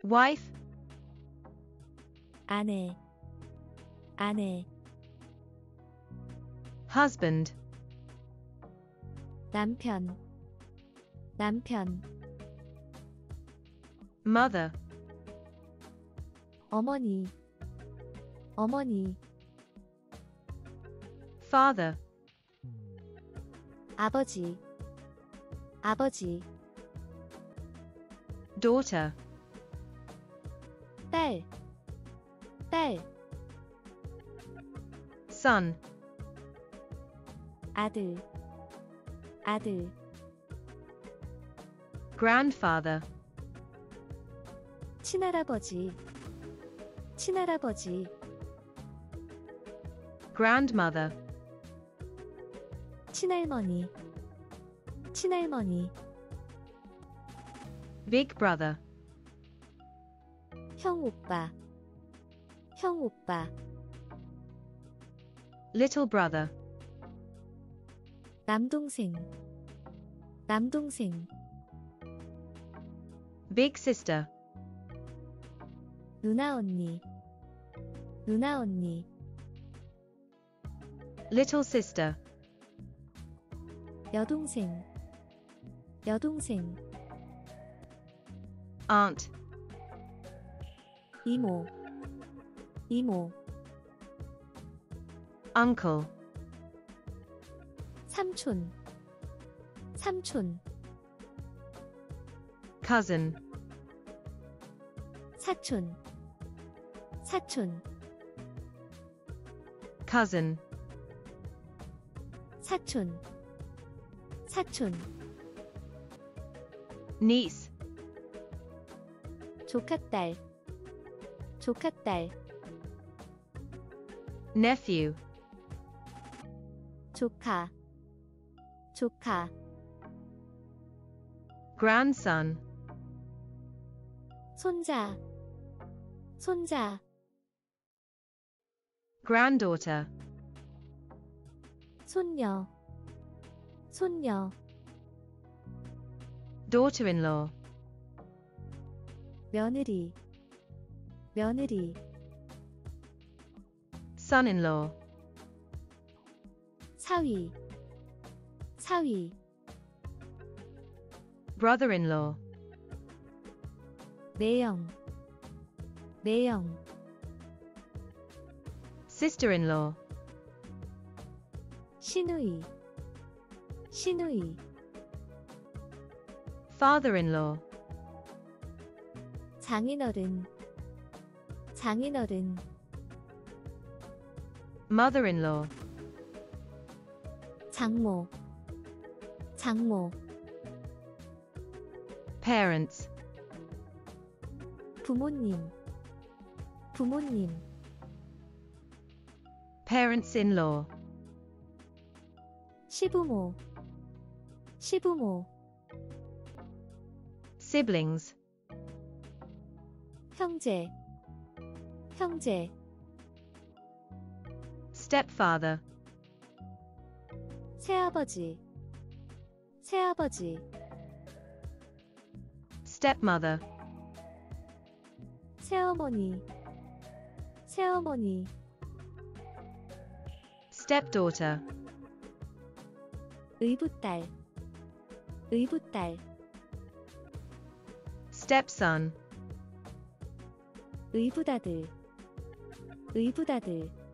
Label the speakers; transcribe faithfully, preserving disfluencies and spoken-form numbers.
Speaker 1: wife,
Speaker 2: 아내, 아내,
Speaker 1: husband,
Speaker 2: 남편, 남편,
Speaker 1: mother,
Speaker 2: 어머니, 어머니,
Speaker 1: father,
Speaker 2: 아버지, 아버지,
Speaker 1: daughter,
Speaker 2: 딸, 딸,
Speaker 1: son,
Speaker 2: 아들, 아들,
Speaker 1: grandfather,
Speaker 2: 친할아버지, 친할아버지,
Speaker 1: grandmother,
Speaker 2: 친할머니, 친할머니,
Speaker 1: big brother,
Speaker 2: 형 오빠, 형 오빠,
Speaker 1: little brother,
Speaker 2: 남동생, 남동생,
Speaker 1: big sister,
Speaker 2: 누나 언니, 누나 언니,
Speaker 1: little sister,
Speaker 2: 여동생, 여동생,
Speaker 1: aunt,
Speaker 2: 이모, 이모,
Speaker 1: uncle,
Speaker 2: 삼촌, 삼촌,
Speaker 1: cousin,
Speaker 2: 사촌, 사촌,
Speaker 1: cousin,
Speaker 2: 사촌, 사촌,
Speaker 1: niece,
Speaker 2: 조카딸, 조카딸,
Speaker 1: nephew,
Speaker 2: 조카, 조카,
Speaker 1: grandson,
Speaker 2: 손자, 손자,
Speaker 1: granddaughter,
Speaker 2: 손녀, 손녀,
Speaker 1: daughter-in-law,
Speaker 2: 며느리, 며느리,
Speaker 1: son-in-law,
Speaker 2: 사위, 사위,
Speaker 1: brother-in-law,
Speaker 2: 매형, 매형,
Speaker 1: sister-in-law,
Speaker 2: 시누이, 시누이,
Speaker 1: father-in-law,
Speaker 2: 장인어른, 장인어른,
Speaker 1: mother-in-law,
Speaker 2: 장모, 장모,
Speaker 1: parents,
Speaker 2: 부모님, 부모님,
Speaker 1: parents-in-law,
Speaker 2: 시부모, 시부모,
Speaker 1: siblings,
Speaker 2: 형제, 형제,
Speaker 1: stepfather,
Speaker 2: 새아버지, 새아버지,
Speaker 1: stepmother,
Speaker 2: 새어머니, 새어머니,
Speaker 1: stepdaughter,
Speaker 2: 의붓딸, 의붓딸,
Speaker 1: stepson,
Speaker 2: 의붓아들, 의붓아들,